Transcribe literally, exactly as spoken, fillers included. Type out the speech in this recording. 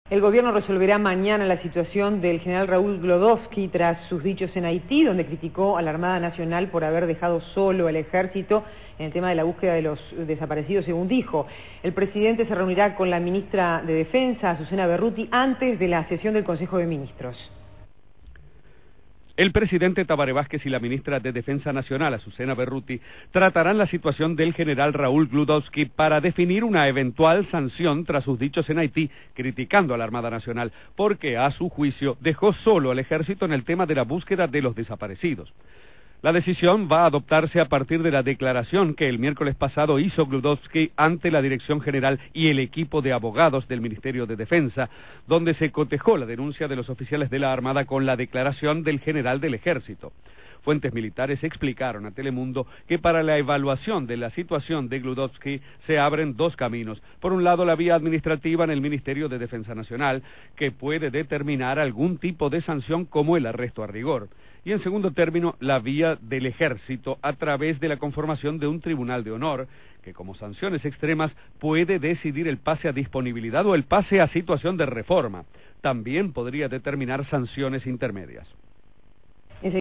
El gobierno resolverá mañana la situación del general Raúl Glodowski tras sus dichos en Haití, donde criticó a la Armada Nacional por haber dejado solo al ejército en el tema de la búsqueda de los desaparecidos, según dijo. El presidente se reunirá con la ministra de Defensa, Azucena Berruti, antes de la sesión del Consejo de Ministros. El presidente Tabaré Vázquez y la ministra de Defensa Nacional, Azucena Berruti, tratarán la situación del general Raúl Glodowski para definir una eventual sanción tras sus dichos en Haití, criticando a la Armada Nacional, porque a su juicio dejó solo al ejército en el tema de la búsqueda de los desaparecidos. La decisión va a adoptarse a partir de la declaración que el miércoles pasado hizo Glodowski ante la Dirección General y el equipo de abogados del Ministerio de Defensa, donde se cotejó la denuncia de los oficiales de la Armada con la declaración del general del Ejército. Fuentes militares explicaron a Telemundo que para la evaluación de la situación de Glodowski se abren dos caminos. Por un lado, la vía administrativa en el Ministerio de Defensa Nacional, que puede determinar algún tipo de sanción como el arresto a rigor. Y en segundo término, la vía del Ejército a través de la conformación de un tribunal de honor, que como sanciones extremas puede decidir el pase a disponibilidad o el pase a situación de reforma. También podría determinar sanciones intermedias.